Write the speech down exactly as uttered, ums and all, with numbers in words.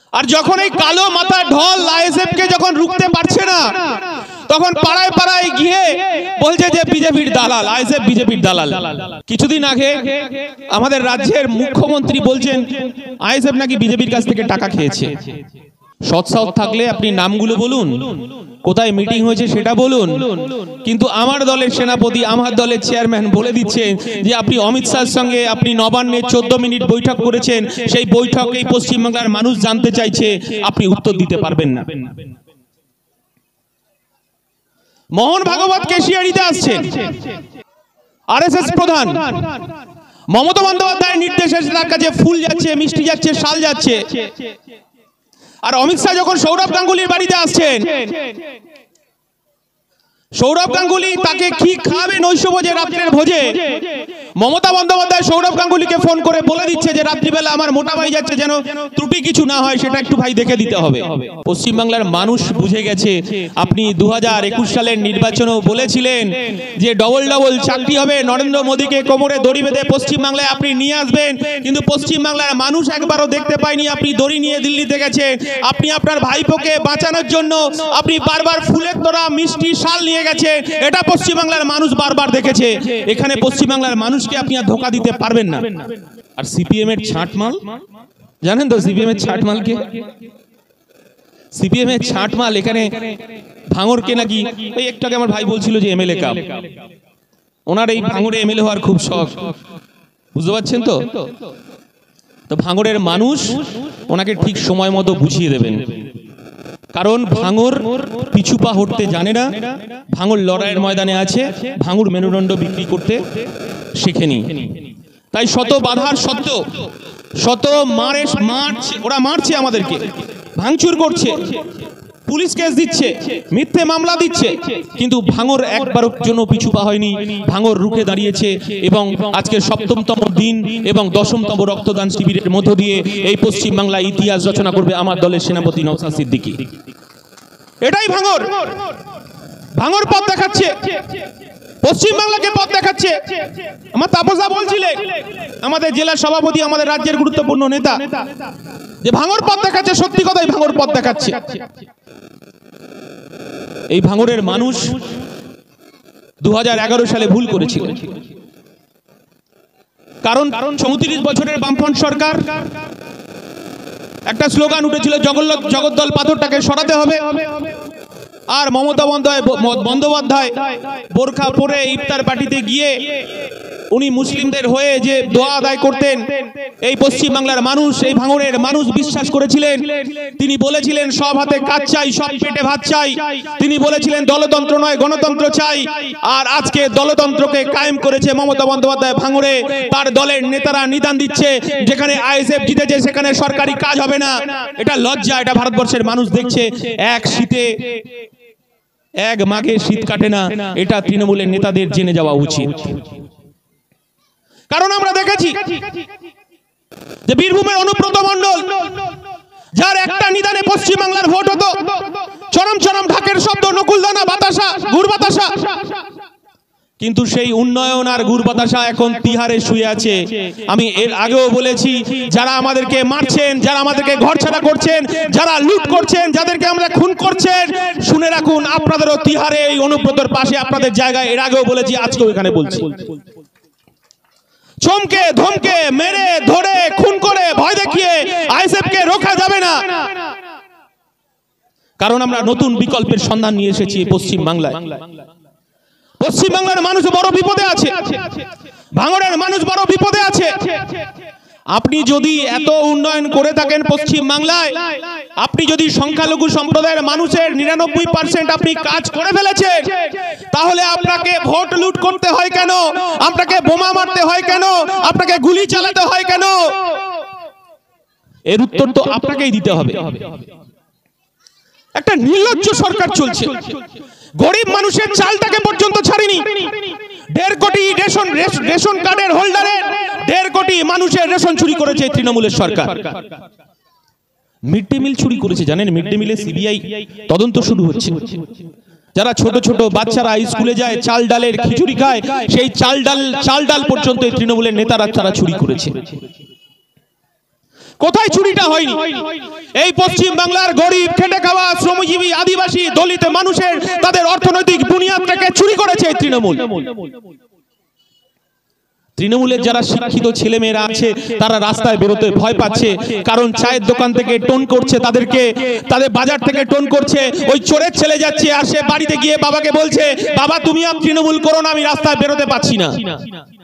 আর যখন এই কালো মাথা ঢল আইএসএফ কে যখন রুখতে পারছে না, তখন পাড়ায় পাড়ায় গিয়ে বলছে যে বিজেপির দালাল, আইএসএফ বিজেপির দালাল। কিছুদিন আগে আমাদের রাজ্যের মুখ্যমন্ত্রী বলছেন আইএসএফ নাকি বিজেপির কাছ থেকে টাকা খেয়েছে। সৎ সাহস থাকলে আপনি নামগুলো বলুন, কোথায় মিটিং হয়েছে সেটা বলুন। কিন্তু আমার দলের সেনাপতি, আমার দলের চেয়ারম্যান বলে দিচ্ছেন যে আপনি অমিত শাহের সঙ্গে আপনি নবান্নে চোদ্দ মিনিট বৈঠক করেছেন, সেই বৈঠকেই পশ্চিমবাংলার মানুষ জানতে চাইছে, আপনি উত্তর দিতে পারবেন না। মোহন ভাগবত কেশিয়াড়িতে আসছেন, আরএসএস প্রধান মমতা বন্দ্যোপাধ্যায়ের নির্দেশে তার কাছে ফুল যাচ্ছে, মিষ্টি যাচ্ছে, শাল যাচ্ছে। আর অমিত শাহ যখন সৌরভ গাঙ্গুলির বাড়িতে আসছেন, সৌরভ গাঙ্গুলি তাকে কি খাবে নৈশ ভোজে, রাত্রের ভোজে, মমতা বন্দ্যোপাধ্যায় সৌরভ গাঙ্গুলিকে ফোন করে বলে দিচ্ছে যে রাত্রিবেলা আমার মোটা ভাই যাচ্ছে, যেন ত্রুটি কিছু না হয় সেটা একটু ভাই দেখে দিতে হবে। পশ্চিমবাংলার মানুষ বুঝে গেছে। আপনি দু হাজার একুশ সালের নির্বাচনেও বলেছিলেন যে ডবল ডবল চাকরি হবে, নরেন্দ্র মোদীকে কোমরে দড়ি বেঁধে পশ্চিমবাংলায় আপনি নিয়ে আসবেন, কিন্তু পশ্চিমবাংলার মানুষ একবারও দেখতে পায়নি আপনি দড়ি নিয়ে দিল্লিতে গেছেন। আপনি আপনার ভাইপোকে বাঁচানোর জন্য আপনি বারবার ফুলের তোড়া, মিষ্টি, শাল নিয়ে গেছে, এটা পশ্চিমবাংলার মানুষ বারবার দেখেছে। এখানে পশ্চিমবাংলার মানুষকে আপনি আর ধোঁকা দিতে পারবেন না। আর সিপিএম এর ছাঁটমাল জানেন তো, সিপিএম এর ছাঁটমাল কে? সিপিএম এর ছাঁটমাল এখানে ভাঙড়কে নাকি ওই একটু আগে আমার ভাই বলছিল যে এমএলএ কাপ, ওনার এই ভাঙড়ে এমএলএ হওয়ার খুব শখ, বুঝতে পারছেন তো? তো ভাঙড়ের মানুষ ওনাকে ঠিক সময় মতো বুঝিয়ে দেবেন, কারণ ভাঙড় পিছু পা হটতে জানে না। ভাঙড় লড়াইয়ের ময়দানে আছে, ভাঙড় মেরুদণ্ড বিক্রি করতে শেখেনি। তাই শত বাধার সত্ত্বেও, শত মারে মারছে, ওরা মারছে আমাদেরকে, ভাঙচুর করছে, পুলিশ কেস দিচ্ছে, মিথ্যে মামলা দিচ্ছে, কিন্তু ভাঙড় একবারের জন্য পিছু পা হয়নি। ভাঙড় রুখে দাঁড়িয়েছে এবং আজকে সপ্তমতম দিন এবং দশমতম রক্তদান শিবিরের মধ্য দিয়ে এই পশ্চিম বাংলায় ইতিহাস রচনা করবে আমার দলের সেনাপতি নওশাদ সিদ্দিকী। এটাই ভাঙড়। ভাঙড় পথ দেখাচ্ছে, পশ্চিম বাংলাকে পথ দেখাচ্ছে। আমার তাপসদা বলছিলেন, আমাদের জেলা সভাপতি, আমাদের রাজ্যের গুরুত্বপূর্ণ নেতা, যে ভাঙড় পথ দেখাচ্ছে। সত্যি কথাই ভাঙড় পথ দেখাচ্ছে। এই ভাঙড়ের মানুষ দু হাজার এগারো সালে ভুল করেছিল, কারণ চৌত্রিশ বছরের বামফ্রন্ট সরকার একটা স্লোগান উঠেছিল, জগদ্দল পাথরটাকে সরাতে হবে। আর মমতা বন্দ্যোপাধ্যায় বোরখা পরে ইফতার পার্টিতে গিয়ে উনি মুসলিমদের হয়ে যে দোয়া আদায় করতেন, এই পশ্চিম বাংলার মানুষ, এই ভাঙড়ের মানুষ বিশ্বাস করেছিলেন। তিনি বলেছিলেন সব হাতে কাজ চাই, সব পেটে ভাত চাই। তিনি বলেছিলেন দলতন্ত্র নয়, গণতন্ত্র চাই। আর আজকে দলতন্ত্রকে কায়েম করেছে মমতা বন্দ্যোপাধ্যায় ভাঙড়ে। তার দলের নেতারা নিদান দিচ্ছে, যেখানে আইএসএফ জিতেছে সেখানে সরকারি কাজ হবে না। এটা লজ্জা, এটা ভারতবর্ষের মানুষ দেখছে। এক শীতে, এক মাঘে শীত কাটে না, এটা তৃণমূলের নেতাদের জেনে যাওয়া উচিত। কারণ আমরা দেখেছি যে বীরভূমের অনুব্রত মণ্ডল, যার একটা নিদানে পশ্চিম বাংলার ভোট হতো, চরম চরম ঢাকের শব্দ, নকুলদানা, বাতাসা, গুড় বাতাসা, কিন্তু সেই উন্নয়ন আর গুড় বাতাসা এখন তিহারে শুয়ে আছে। আমি এর আগেও বলেছি, যারা আমাদেরকে মারছেন, যারা আমাদেরকে ঘরছাড়া করছেন, যারা লুট করছেন, যাদেরকে আমরা খুন করছেন, শুনে রাখুন আপনাদেরও তিহারে এই অনুব্রতর পাশে আপনাদের জায়গায়। এর আগেও বলেছি, আজকেও এখানে বলছি। চমকে ধমকে মেরে ধরে খুন করে ভয় দেখিয়ে আইএসএফ কে রোখা যাবে না, কারণ আমরা নতুন বিকল্পের সন্ধান নিয়ে এসেছি পশ্চিম বাংলায়। পশ্চিম বাংলার মানুষ বড় বিপদে আছে, ভাঙড়ের মানুষ বড় বিপদে আছে। আপনি যদি এত উন্নয়ন করে থাকেন পশ্চিম বাংলায়, আপনি যদি সংখ্যালঘু সম্প্রদায়ের মানুষের নিরানব্বই পার্সেন্ট আপনি কাজ করে ফেলেছেন, তাহলে আপনাকে ভোট লুট করতে হয় কেন? আপনাকে বোমা মারতে হয় কেন? আপনাকে গুলি চালাতে হয় কেন? এর উত্তর তো আপনাকেই দিতে হবে। একটা নির্লজ্জ সরকার চলছে, গরিব মানুষের চালটাকে পর্যন্ত ছাড়েনি। দেড় কোটি রেশন রেশন কার্ডের হোল্ডারের দেড় কোটি মানুষের রেশন চুরি করেছে তৃণমূলের সরকার। মিড ডে মিল চুরি করেছে, জানেন? মিড ডে মিলে সিবিআই তদন্ত শুরু হচ্ছে। যারা ছোট ছোট বাচ্চারা স্কুলে যায়, চাল ডালের খিচুড়ি খায়, সেই চাল ডাল চাল ডাল পর্যন্ত তৃণমূলের নেতারা তারা চুরি করেছে। কোথায় চুরিটা হয়নি? এই পশ্চিম বাংলার গরিব খেটে খাওয়া শ্রমজীবী আদিবাসী দলিত মানুষের তাদের অর্থনৈতিক বুনিয়াদটাকে চুরি করেছে এই তৃণমূল। তৃণমূলের যারা শিক্ষিত ছেলেমেয়েরা আছে তারা রাস্তায় বেরোতে ভয় পাচ্ছে, কারণ চায়ের দোকান থেকে টোন করছে তাদেরকে, তাদের বাজার থেকে টোন করছে। ওই চোরের ছেলে যাচ্ছে আর সে বাড়িতে গিয়ে বাবাকে বলছে, বাবা তুমি আর তৃণমূল করো না, আমি রাস্তায় বেরোতে পারছি না।